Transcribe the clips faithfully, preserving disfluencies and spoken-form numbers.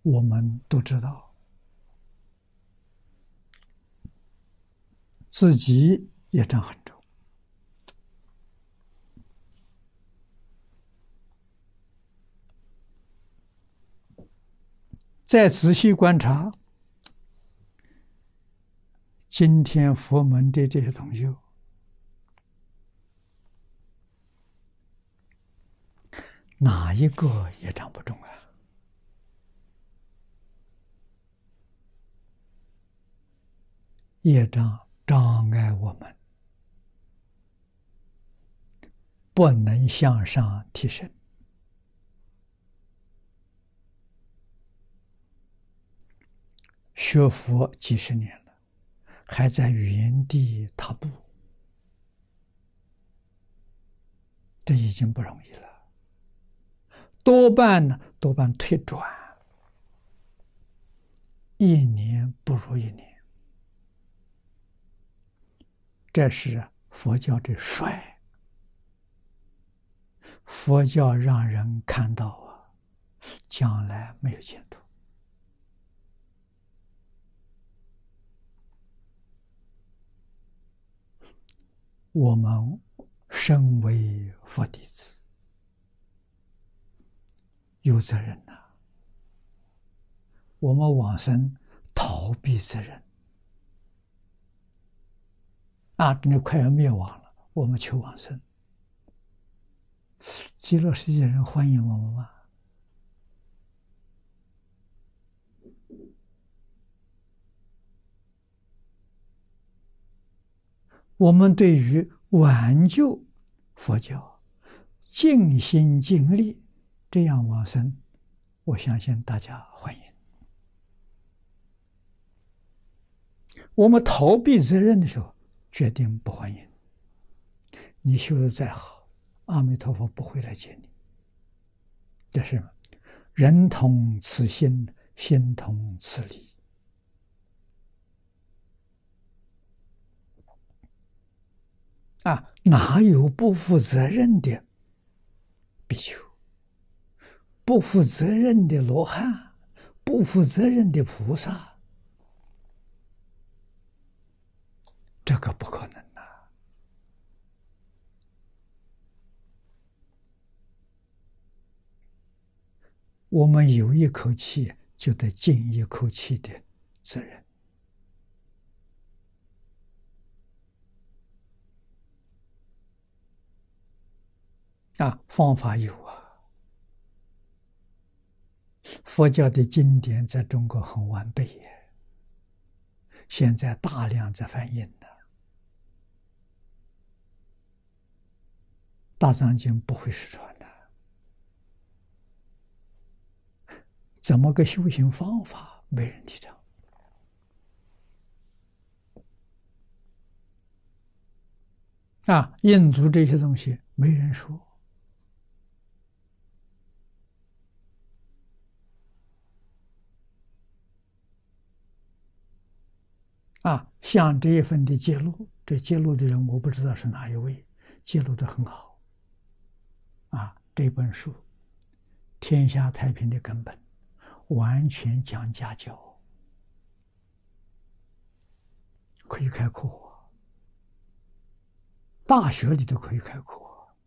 我们都知道，自己业障很重。再仔细观察今天佛门的这些同修，哪一个业障不重啊？业障障碍我们不能向上提升。学佛几十年了，还在原地踏步，这已经不容易了。多半呢，多半退转，一年不如一年。这是佛教的衰。佛教让人看到啊，将来没有前途。我们身为佛弟子，有责任呐、啊。我们往生逃避责任啊，真的快要灭亡了，我们求往生，极乐世界人欢迎我们吗？我们对于挽救佛教尽心尽力这样往生，我相信大家欢迎。我们逃避责任的时候，决定不欢迎。你修得再好，阿弥陀佛不会来接你。这是人同此心，心同此理。啊，哪有不负责任的比丘、不负责任的罗汉、不负责任的菩萨？这个不可能啊！我们有一口气，就得尽一口气的责任。啊，方法有啊。佛教的经典在中国很完备耶，现在大量在翻译的。大藏经不会失传的，怎么个修行方法没人提倡？啊，印度这些东西没人说。啊，像这一份的揭露，这揭露的人我不知道是哪一位，揭露的很好。啊，这本书天下太平的根本，完全讲家教，可以开课，大学里都可以开课。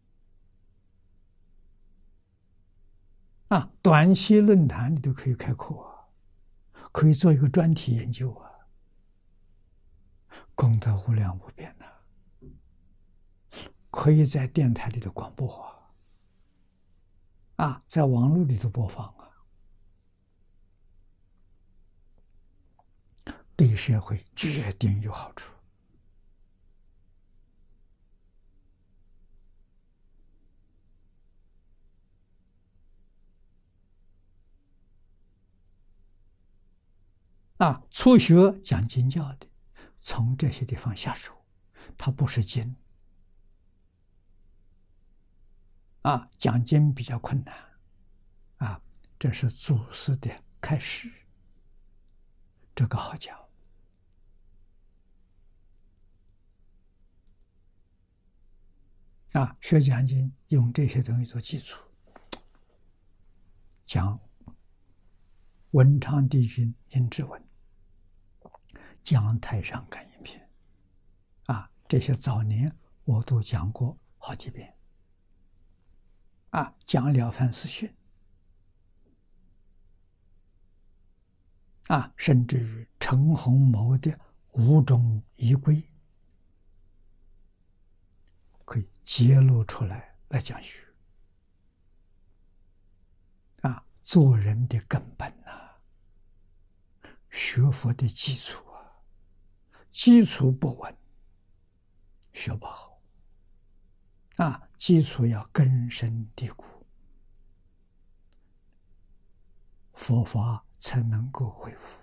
啊，短期论坛里都可以开课，可以做一个专题研究啊，功德无量无边呐、啊！可以在电台里头广播啊。啊，在网络里头播放啊，对社会决定有好处。啊，初学讲经教的，从这些地方下手，它不是经。啊，讲经比较困难。啊，这是祖师的开始，这个好讲。啊，学讲经用这些东西做基础，讲文昌帝君尹志文讲太上感应篇啊，这些早年我都讲过好几遍啊，讲了凡四训啊，甚至于陈洪谋的五种仪规可以揭露出来来讲学啊，做人的根本呐、啊，学佛的基础啊，基础不稳，学不好啊，基础要根深蒂固，佛法才能够恢复。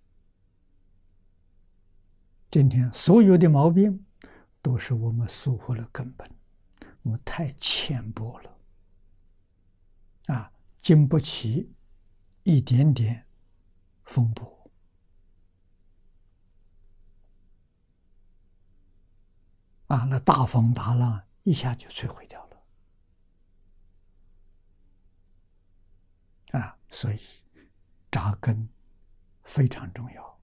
今天所有的毛病都是我们疏忽了根本，我们太浅薄了啊，经不起一点点风波啊，那大风大浪一下就摧毁掉了啊，所以扎根非常重要。